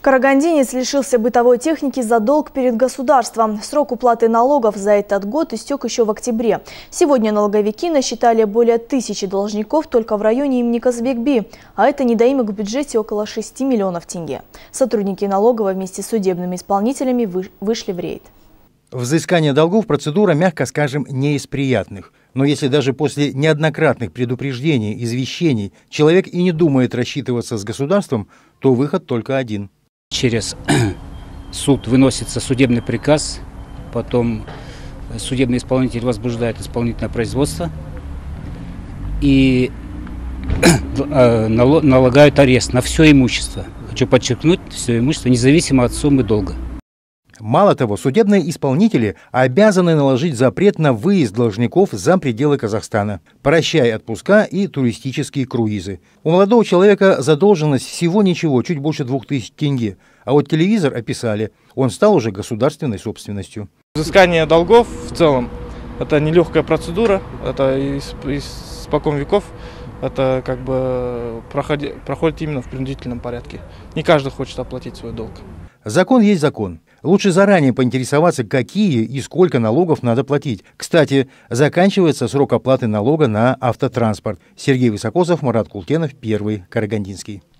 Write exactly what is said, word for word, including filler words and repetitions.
Карагандинец лишился бытовой техники за долг перед государством. Срок уплаты налогов за этот год истек еще в октябре. Сегодня налоговики насчитали более тысячи должников только в районе имени Казбекби, а это недоимок в бюджете около шести миллионов тенге. Сотрудники налоговой вместе с судебными исполнителями вышли в рейд. Взыскание долгов – процедура, мягко скажем, не из приятных. Но если даже после неоднократных предупреждений, извещений человек и не думает рассчитываться с государством, то выход только один. Через суд выносится судебный приказ, потом судебный исполнитель возбуждает исполнительное производство и налагают арест на все имущество. Хочу подчеркнуть, все имущество, независимо от суммы долга. Мало того, судебные исполнители обязаны наложить запрет на выезд должников за пределы Казахстана, прощай отпуска и туристические круизы. У молодого человека задолженность всего ничего, чуть больше двух тысяч тенге, а вот телевизор описали, он стал уже государственной собственностью. Взыскание долгов в целом – это нелегкая процедура, это испокон веков, это как бы проходи, проходит именно в принудительном порядке. Не каждый хочет оплатить свой долг. Закон есть закон. Лучше заранее поинтересоваться, какие и сколько налогов надо платить. Кстати, заканчивается срок оплаты налога на автотранспорт. Сергей Высокосов, Марат Култенов, Первый Карагандинский.